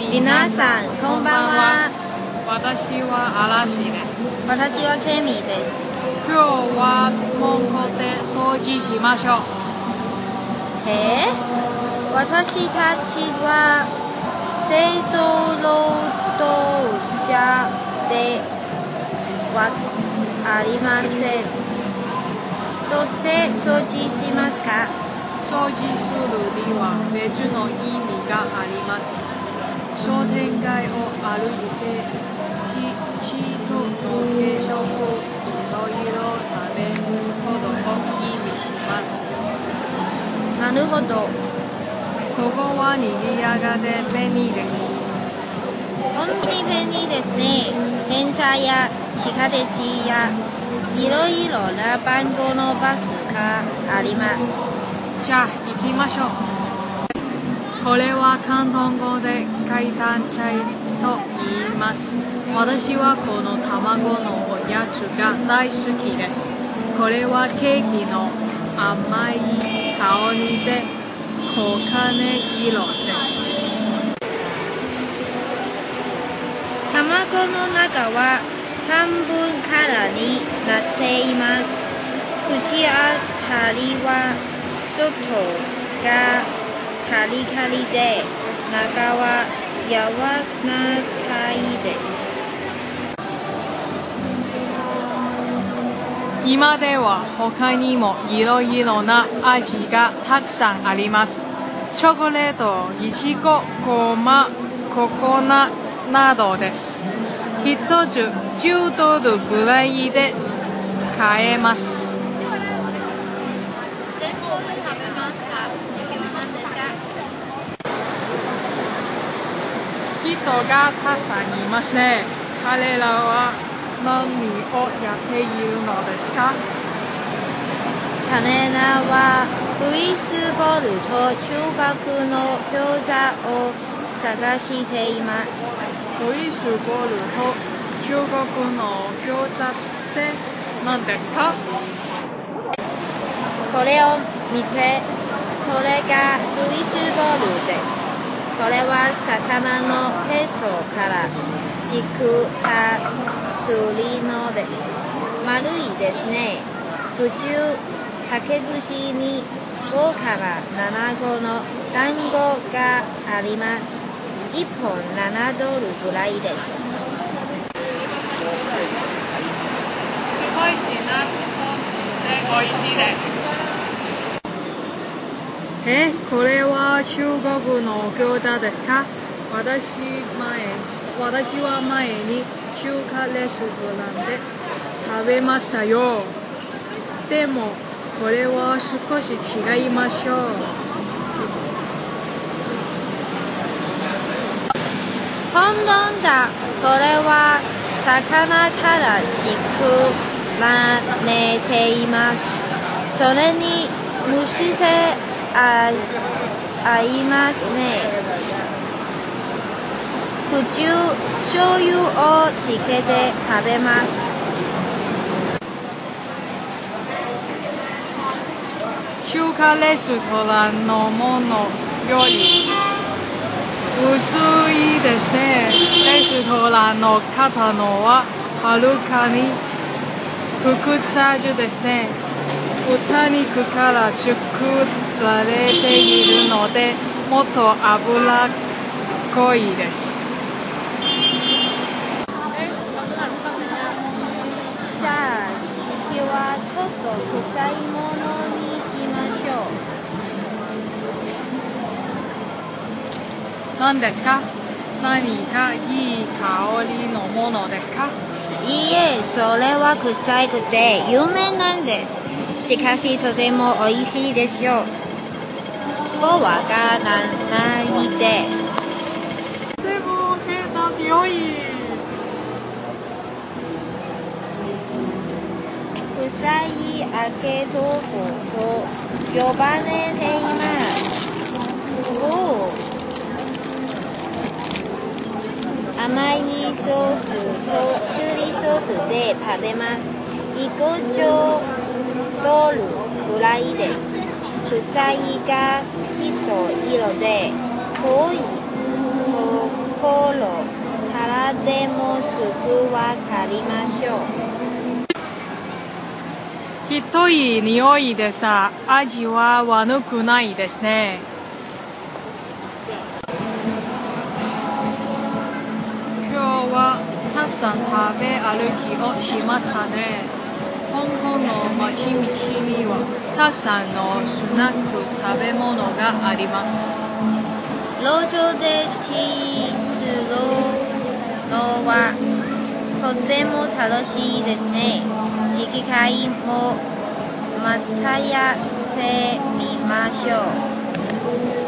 皆さん、こんばんは。 私は嵐です。 私はケミです。 今日は門戸で掃除しましょう。 私たちは清掃労働者ではありません。どうして掃除しますか？ 掃除するには別の意味があります。商店街を歩いてちと化粧いろいろ食べることを意味します。 なるほど。 ここは賑やかで便利です。 本当に便利ですね。電車や地下鉄やいろいろな番号のバスがあります。 じゃあ行きましょう。これは広東語で海胆チャイと言います。私はこの卵のおやつが大好きです。これはケーキの甘い香りで黄金色です。 卵の中は半分空になっています。口当たりは外がカリカリで中は柔らかいです。 今では他にもいろいろな味がたくさんあります。チョコレート、いちご、ごま、ココナなどです。一つ10ドルぐらいで買えます。人がたくさんいますね。彼らは何をやっているのですか？ 彼らはフリースボールと中学の餃子を探しています。 フリースボールと中国の餃子って何ですか？ これを見て、これがフリースボールです。これは魚のペーストから軸がすりのです。丸いですね。普通、竹串に5から7個の団子があります。1本7ドルぐらいです。 スパイシーなソースで美味しいです。これは中国の餃子ですか？私は前に中華レストランで食べましたよ。でもこれは少し違いましょう。 本当だ。これは魚から軸が寝ています。それに蒸して合いますね。普通、醤油をつけて食べます。 中華レストランのものより薄いですね。レストランの方のははるかに複雑ですね。豚肉から作られているのでもっと脂っこいです。 じゃあ次はちょっと臭いものにしましょう。何ですか？何かいい香りのものですか？ いいえ、それは臭くて有名なんです。しかしとても美味しいでしょう。わからないで。 でも変な匂い。 臭い揚げ豆腐と呼ばれています。甘いソースとチリソースで食べます。50ドルぐらいです。臭いが一色で濃くわかりましょう。 ひどい匂いでさ、味は悪くないですね。今日はたくさん食べ歩きをしましたね。香港の街々にはたくさんのスナック食べ物があります。 路上でチするのはとても楽しいですね。次回もまたやってみましょう。